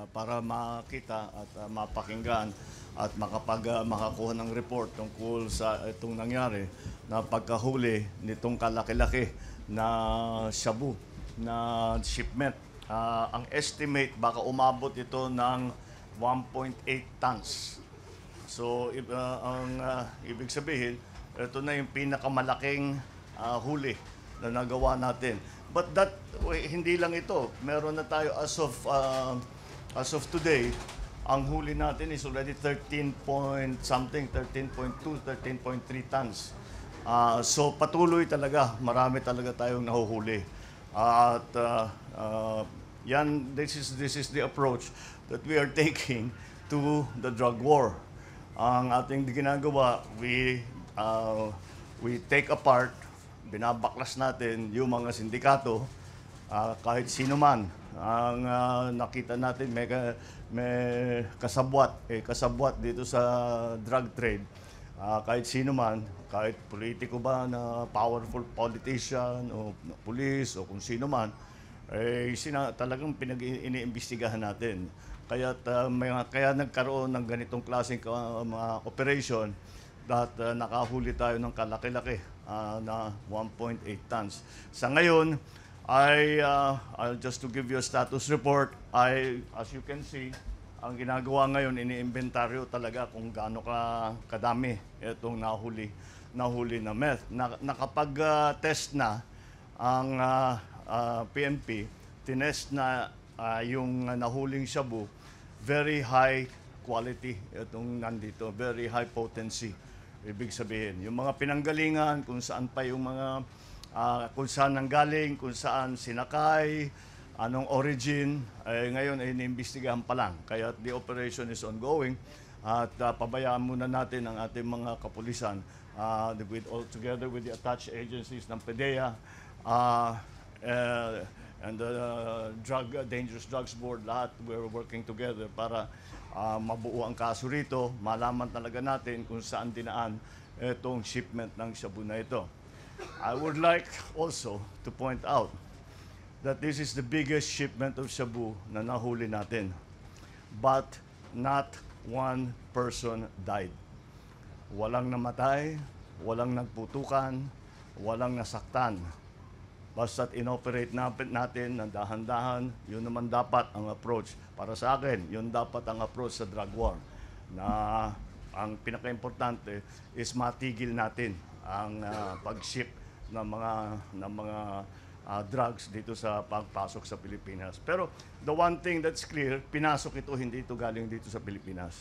para makita at mapakinggan at makakuha ng report tungkol sa itong nangyari na pagkahuli nitong kalaki-laki na shabu na shipment. Ang estimate baka umabot ito ng 1.8 tons. So ang ibig sabihin, ito na yung pinakamalaking huli na nagawa natin. But hindi lang ito. Meron na tayo as of today, ang huli natin is already 13 point something, 13.2, 13.3 tons. So patuloy talaga, marami talaga tayong nahuhuli. At this is the approach that we are taking to the drug war. Ang ating ginagawa, we take apart, binabaklas natin yung mga sindikato, kahit sino man. Ang nakita natin may kasabwat dito sa drug trade. Kahit sino man, kahit politiko ba na powerful politician o police o kung sino man, talagang iniimbestigahan natin. Kaya nagkaroon ng ganitong klaseng mga operation that nakahuli tayo ng kalaki-laki na 1.8 tons. Sa ngayon, just to give you a status report, as you can see, ang ginagawa ngayon, ini-inventaryo talaga kung gaano kadami itong nahuli na meth. Nakapag-test na ang PNP, tinest na yung nahuling shabu, very high quality itong nandito, very high potency. Ibig sabihin, yung mga pinanggalingan, kung saan pa yung mga, kung saan nanggaling, kung saan sinakay, anong origin, ngayon ay iniimbestigahan pa lang. Kaya the operation is ongoing at pabayaan muna natin ang ating mga kapulisan together with the attached agencies ng PDEA and the Dangerous Drugs Board, lahat we're working together para mabuo ang kaso rito, malaman talaga natin kung saan dinaan itong shipment ng shabu na ito. I would like also to point out that this is the biggest shipment of shabu na nahuli natin. But not one person died. Walang namatay, walang nagputukan, walang nasaktan. Basta't inoperate natin ng dahan-dahan, yun naman dapat ang approach. Para sa akin, yun dapat ang approach sa drug war. Na ang pinaka-importante is matigil natin ang pag-ship ng mga drugs dito sa pagpasok sa Pilipinas. Pero the one thing that's clear, pinasok ito, hindi ito galing dito sa Pilipinas.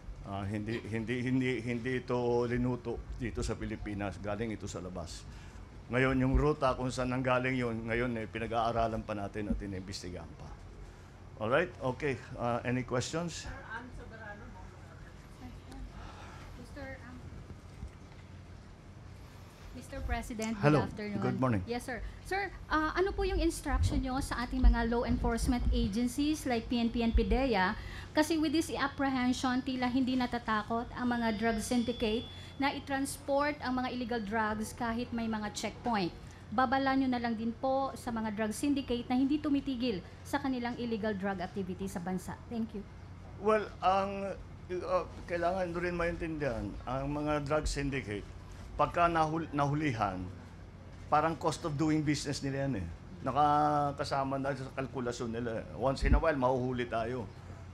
Hindi ito linuto dito sa Pilipinas, galing ito sa labas. Ngayon, yung ruta kung saan nanggaling yun, ngayon pinag-aaralan pa natin at inimbestigahan pa. Alright? Okay. Any questions? Mr. President, good Hello. afternoon. Good morning. Yes, sir. Sir, ano po yung instruction nyo sa ating mga law enforcement agencies like PNP and PDEA? Kasi with this apprehension, tila hindi natatakot ang mga drug syndicate na i-transport ang mga illegal drugs kahit may mga checkpoint. Babala nyo na lang din po sa mga drug syndicate na hindi tumitigil sa kanilang illegal drug activity sa bansa. Thank you. Well, kailangan rin maintindihan, ang mga drug syndicate, pagka nahulihan, parang cost of doing business nila yan eh. Nakakasama na sa kalkulasyon nila. Once in a while, mahuhuli tayo.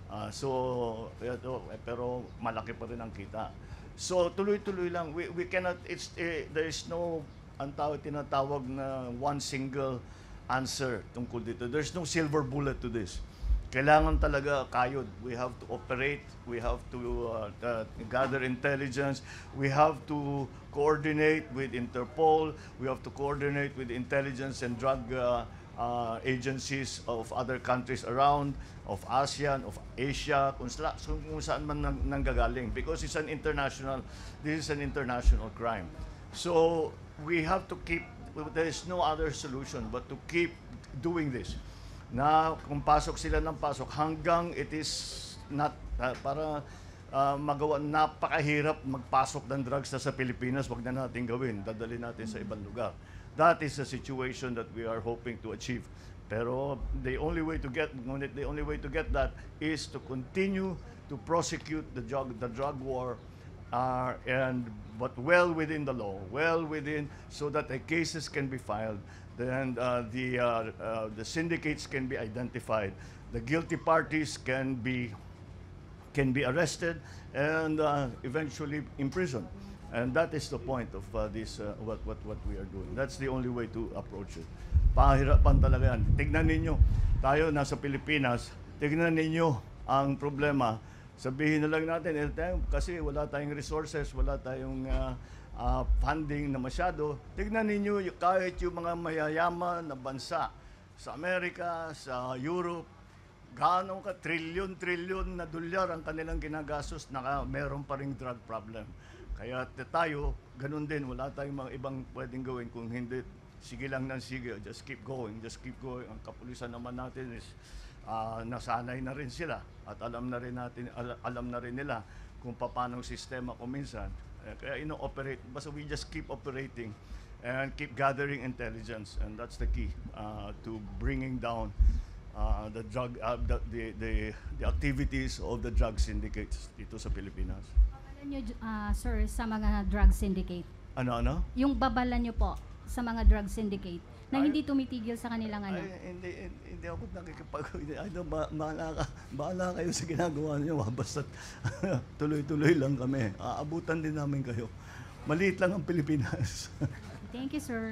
Pero malaki pa rin ang kita. So, tuloy-tuloy lang. We cannot, there is no, tinatawag na one single answer tungkol dito. There's no silver bullet to this. Kailangan talaga kayod. We have to operate. We have to gather intelligence. We have to coordinate with Interpol. We have to coordinate with intelligence and drug agencies of other countries around, of ASEAN, of Asia, kung saan man nanggagaling. Because this is an international crime. So we have to keep, there is no other solution but to keep doing this. Na kung pasok sila ng pasok hanggang it is not para magawa, napakahirap magpasok ng drugs sa Pilipinas, wag na natin gawin, dadali natin sa ibang lugar. That is a situation that we are hoping to achieve Pero the only way to get that is to continue to prosecute the drug war, but well within the law, so that the cases can be filed, then the syndicates can be identified, the guilty parties can be arrested and eventually imprisoned. And that is the point of this what we are doing. That's the only way to approach it. Pahirapan talaga yan. Tignan ninyo, tayo nasa Pilipinas, tignan ninyo ang problema. Sabihin na lang natin, kasi wala tayong resources, wala tayong funding na masyado. Tignan ninyo kahit yung mga mayayaman na bansa sa Amerika, sa Europe, gaano ka trilyon na dolyar ang kanilang ginagastos, meron pa ring drug problem. Kaya tayo, ganun din, wala tayong mga ibang pwedeng gawin kung hindi sige lang ng sige, just keep going. Ang kapulisan naman natin is nasanay na rin sila at alam na rin nila kung paano ang sistema kuminsan. Kaya ino-operate, basta we just keep operating and keep gathering intelligence, and that's the key to bringing down the activities of the drug syndicates dito sa Pilipinas. Babalan nyo, sir, sa mga drug syndicate. Ano? Yung babalan nyo po sa mga drug syndicate na hindi tumitigil sa kanilang ano. Hindi ako bahala kayo sa ginagawa niyo, basta tuloy-tuloy lang kami. Aabutan din namin kayo. Maliit lang ang Pilipinas. Thank you, sir.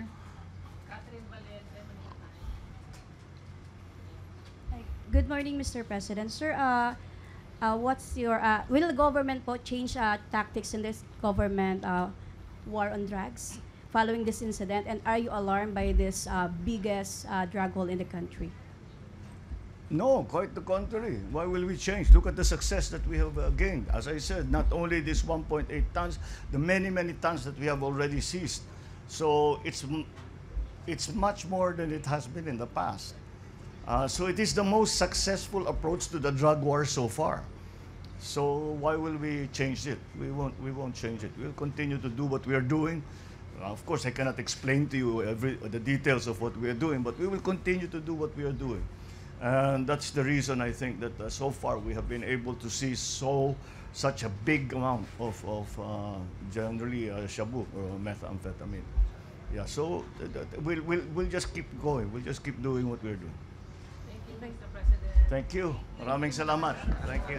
Good morning, Mr. President. Sir, what's your will the government po change tactics in this government war on drugs following this incident, and are you alarmed by this biggest drug haul in the country? No, quite the contrary. Why will we change? Look at the success that we have gained. As I said, not only this 1.8 tons, the many tons that we have already seized. So it's much more than it has been in the past. So it is the most successful approach to the drug war so far. So why will we change it? We won't change it. We'll continue to do what we are doing. Of course, I cannot explain to you the details of what we are doing, but we will continue to do what we are doing. And that's the reason I think that so far we have been able to see such a big amount of generally shabu or methamphetamine. Yeah, so we'll just keep going. We'll just keep doing what we're doing. Thank you, Mr. President. Thank you. Maraming salamat. Thank you.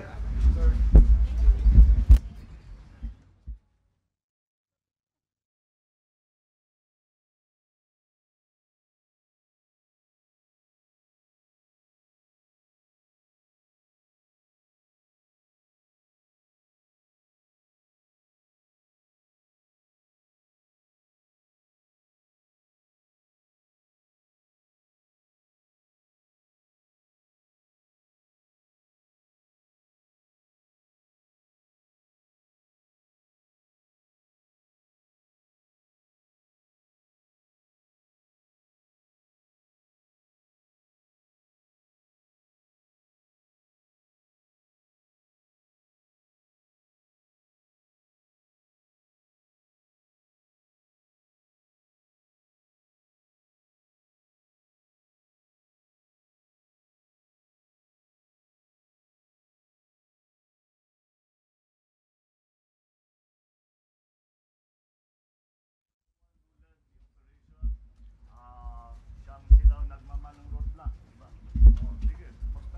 Siyang nagmamanong roadblock. Diba? Sige.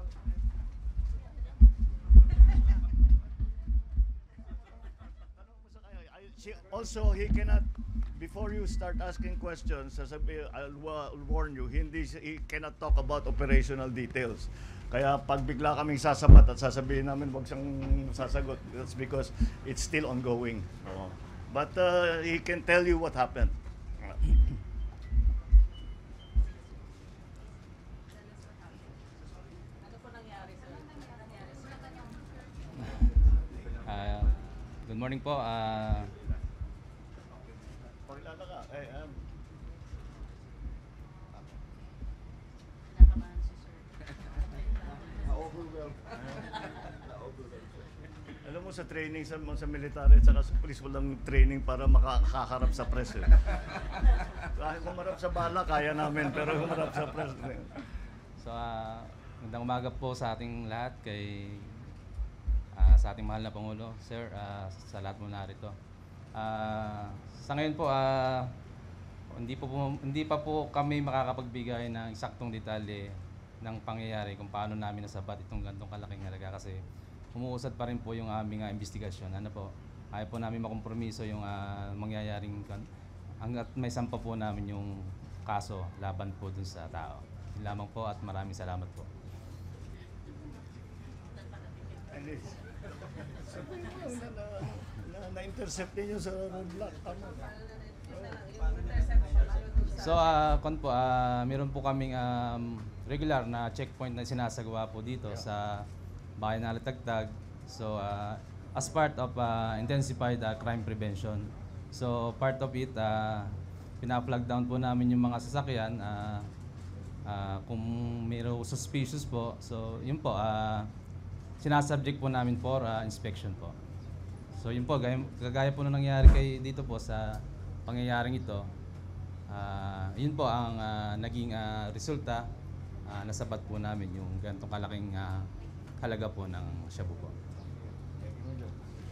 Also, he cannot, before you start asking questions, I'll warn you, he cannot talk about operational details. Kaya pag bigla kaming sasapat at sasabihin namin wag siyang sasagot, that's because it's still ongoing. But he can tell you what happened. Good morning po. Pakilala ka. Alam mo, sa training sa military at saka sa police, walang training para makakaharap sa press. Kahit kumarap sa bala, kaya namin, pero kumarap sa press. So, magandang umaga po sa ating lahat sa ating mahal na Pangulo. Sir, sa lahat mo narito. Sa ngayon po, hindi pa po kami makakapagbigay ng eksaktong detalye ng pangyayari kung paano namin nasabat itong gantong kalaking halaga kasi umuusad pa rin po yung aming investigasyon. Ano po, ayaw po namin makompromiso yung mangyayaring hanggat may sampa po namin yung kaso laban po dun sa tao. Yun lamang po at maraming salamat po. Na-intercept ninyo sa roadblock. So, meron po kaming regular na checkpoint na sinasagawa po dito sa bayan na Latagtag. So, as part of intensified crime prevention. So, part of it, pina-flag down po namin yung mga sasakyan kung mayroong suspicious po. So, yun po, sinasubject po namin for inspection po. So, yun po, kagaya po na nangyari dito po sa pangyayaring ito. Yun po ang naging resulta, nasabat po namin yung ganitong kalaking halaga po ng shabu po.